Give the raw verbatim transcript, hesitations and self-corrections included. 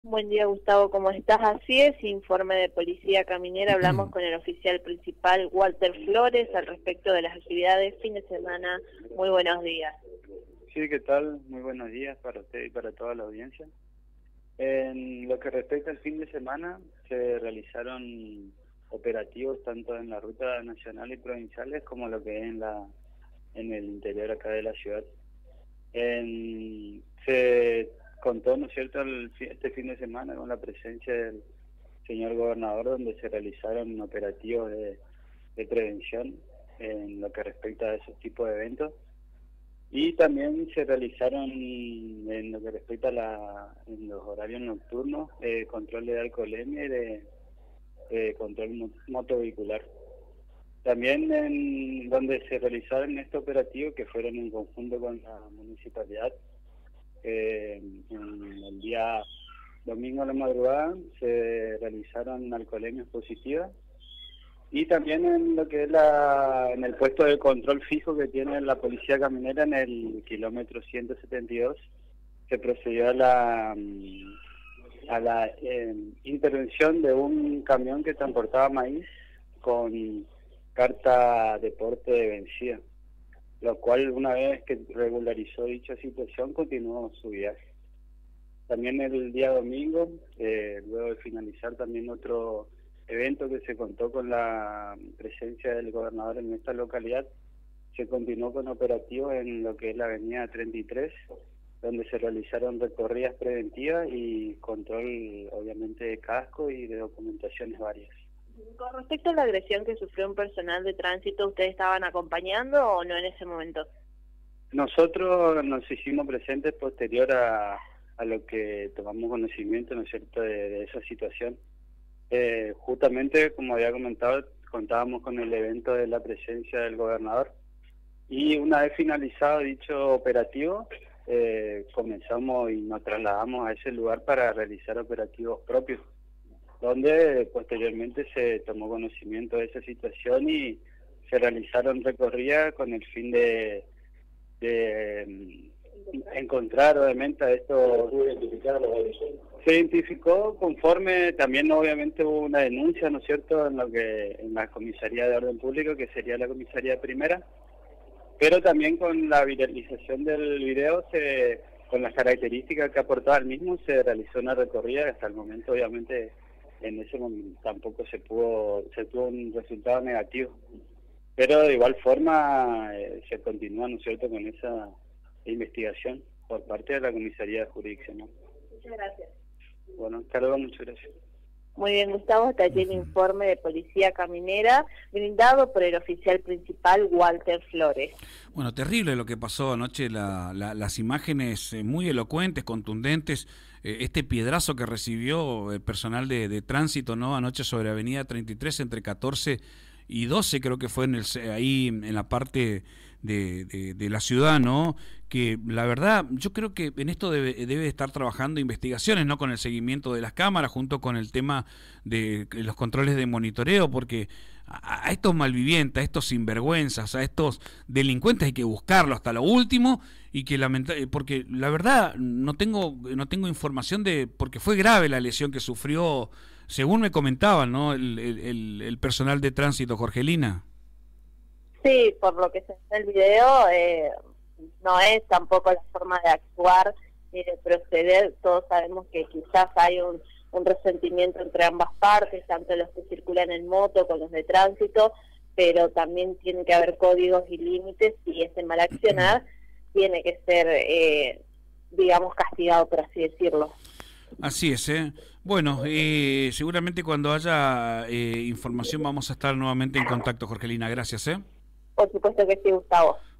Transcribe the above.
Buen día, Gustavo, ¿cómo estás? Así es, informe de Policía Caminera. Hablamos con el oficial principal, Walter Flores, al respecto de las actividades fin de semana. Muy buenos días. Sí, ¿qué tal? Muy buenos días para usted y para toda la audiencia. En lo que respecta al fin de semana, se realizaron operativos tanto en la ruta nacional y provinciales como lo que es en, la, en el interior acá de la ciudad. En, se contó, ¿no es cierto?, el, este fin de semana con la presencia del señor gobernador, donde se realizaron operativos de, de prevención en lo que respecta a esos tipos de eventos. Y también se realizaron, en lo que respecta a la, en los horarios nocturnos, eh, control de alcoholemia y de eh, control motovehicular. También en donde se realizaron estos operativos, que fueron en conjunto con la municipalidad, eh, en el día domingo a la madrugada se realizaron alcoholemias positivas. Y también en lo que es la, en el puesto de control fijo que tiene la Policía Caminera en el kilómetro ciento setenta y dos, se procedió a la, a la eh, intervención de un camión que transportaba maíz con carta de porte de vencida, lo cual, una vez que regularizó dicha situación, continuó su viaje. También el día domingo, eh, luego de finalizar también otro evento que se contó con la presencia del gobernador en esta localidad, se continuó con operativos en lo que es la avenida treinta y tres, donde se realizaron recorridas preventivas y control, obviamente, de casco y de documentaciones varias. Con respecto a la agresión que sufrió un personal de tránsito, ¿ustedes estaban acompañando o no en ese momento? Nosotros nos hicimos presentes posterior a, a lo que tomamos conocimiento, ¿no es cierto?, de, de esa situación. Eh, justamente, como había comentado, contábamos con el evento de la presencia del gobernador, y una vez finalizado dicho operativo, eh, comenzamos y nos trasladamos a ese lugar para realizar operativos propios, donde posteriormente se tomó conocimiento de esa situación y se realizaron recorridas con el fin de, de encontrar, obviamente, a estos... Se identificó conforme, también obviamente hubo una denuncia, ¿no es cierto?, en lo que en la Comisaría de Orden Público, que sería la comisaría primera, pero también con la viralización del video, se, con las características que aportaba el mismo, se realizó una recorrida. Hasta el momento, obviamente, en ese momento tampoco se pudo, se tuvo un resultado negativo, pero de igual forma eh, se continúa, ¿no es cierto?, con esa investigación por parte de la Comisaría Jurisdiccional. Muchas gracias. Bueno, hasta luego, muchas gracias. Muy bien, Gustavo, hasta aquí el informe de Policía Caminera, brindado por el oficial principal, Walter Flores. Bueno, terrible lo que pasó anoche, la, la, las imágenes eh, muy elocuentes, contundentes, eh, este piedrazo que recibió el personal de, de tránsito, ¿no?, anoche sobre Avenida treinta y tres, entre catorce y doce, creo que fue en el, ahí en la parte de, de, de la ciudad, ¿no? Que la verdad, yo creo que en esto debe, debe estar trabajando investigaciones, ¿no?, con el seguimiento de las cámaras, junto con el tema de los controles de monitoreo, porque a, a estos malvivientes, a estos sinvergüenzas, a estos delincuentes hay que buscarlo hasta lo último, y que lamenta, porque la verdad no tengo, no tengo información de, porque fue grave la lesión que sufrió, según me comentaban, ¿no?, el, el, el personal de tránsito, Jorgelina. Sí, por lo que se ve en el video, eh, no es tampoco la forma de actuar ni de proceder. Todos sabemos que quizás hay un, un resentimiento entre ambas partes, tanto los que circulan en moto con los de tránsito, pero también tiene que haber códigos y límites, y ese mal accionar tiene que ser, eh, digamos, castigado, por así decirlo. Así es, ¿eh? Bueno, eh, seguramente cuando haya eh, información vamos a estar nuevamente en contacto, Jorgelina. Gracias, ¿eh? Por supuesto que sí, Gustavo.